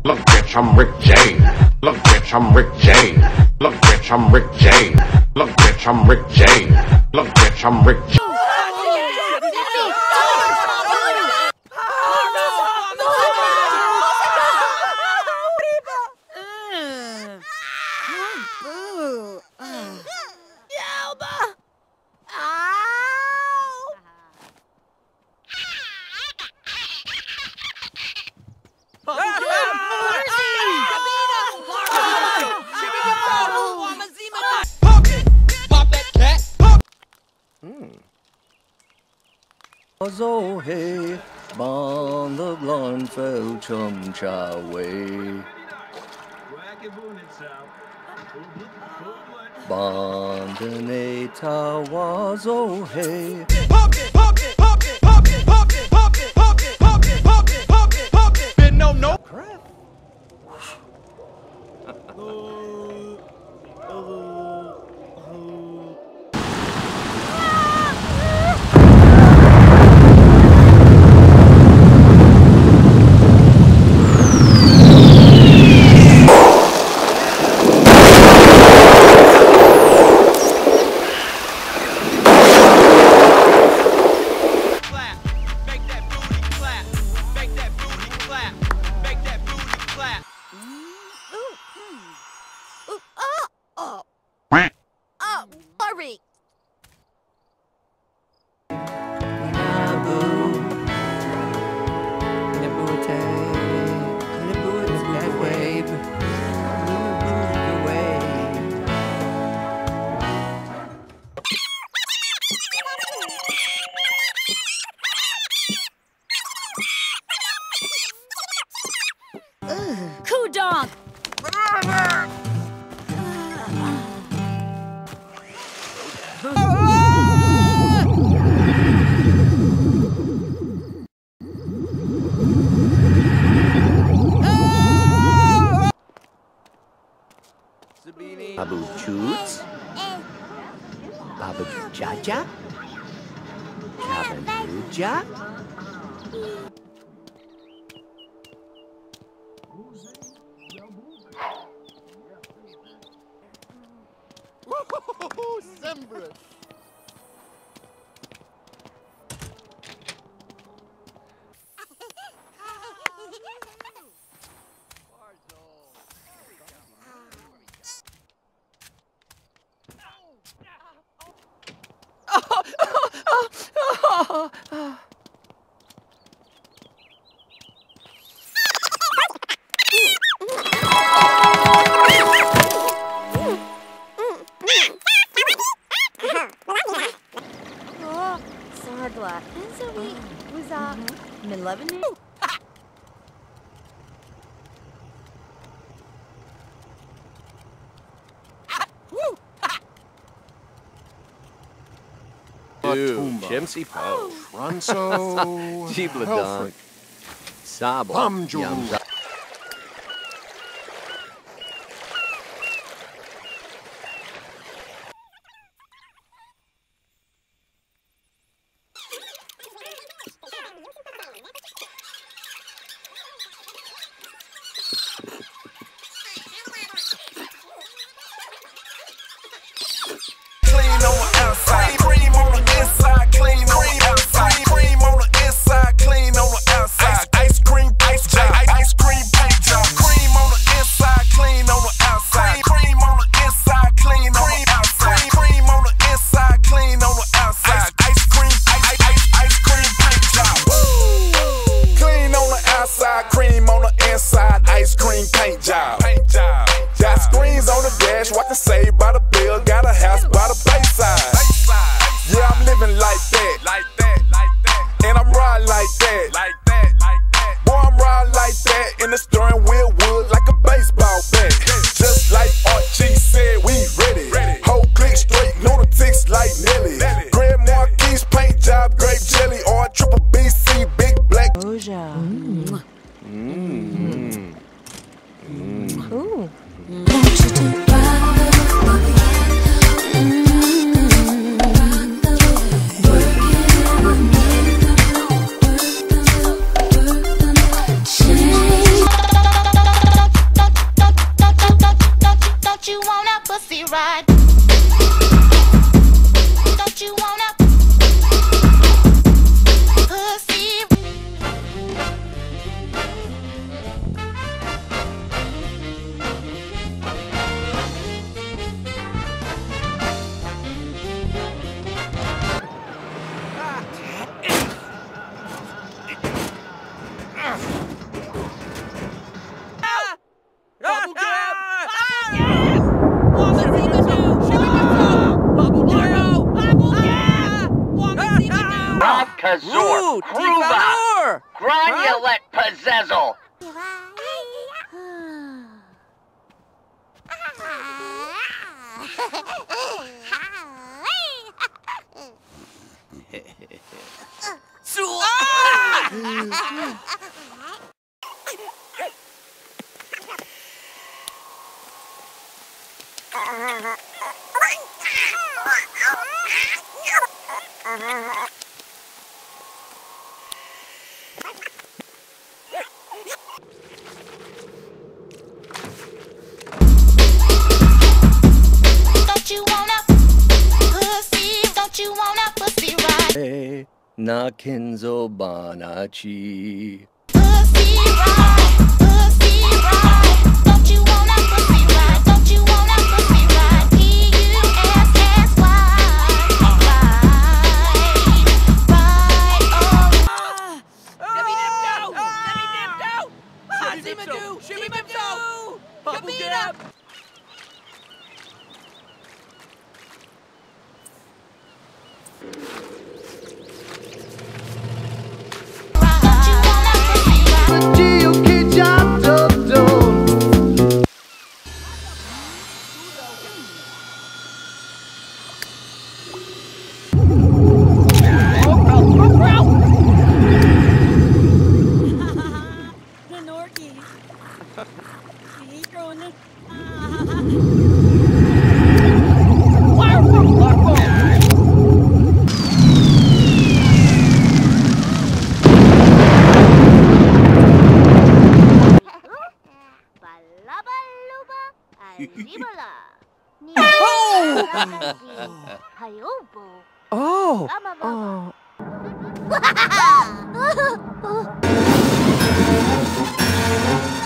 Look, bitch, I'm Rick James. Look, bitch, I'm Rick James. Look, bitch, I'm Rick James. Look, bitch, I'm Rick James. Look, bitch, I'm Rick James. Oh hey, bon the blonde fell chum cha way. Bon the nata was oh hey. No crap. Hurry! Coo dog! Babu Choots, Babu Jaja, Cabanuja. Woohoo! Sembrus! Sargla. And so we was Milevin. Jimsy Po, Ronso, Gibladon, Sabo, Yamza. Got screens on the dash, what to say by the bill, got a house by the bayside. Yeah, I'm living like that, and I'm riding like that, boy, I'm riding like that, in the steering wheel wood like a baseball bat. Just like Archie said, we ready, whole click straight, lunatics like Nelly. Grab Marquis, paint job, grape jelly, or triple BC, big black. Ooh. Pazur, Kruva, Granulet Pazezzle. Don't you wanna pussy? Don't you wanna pussy ride? Na Kenzo Banachi. Pussy ride, pussy ride. Don't you wanna pussy ride? Don't you wanna pussy ride? P-U-S-S-Y, ride, oh. Let me dip go! Let me dip go! Zima-doo! Zima-doo! Bubble gap! The Norky. He throwing it. Balabaluba, Alibala. Hayobo. Oh! Amababa. Oh!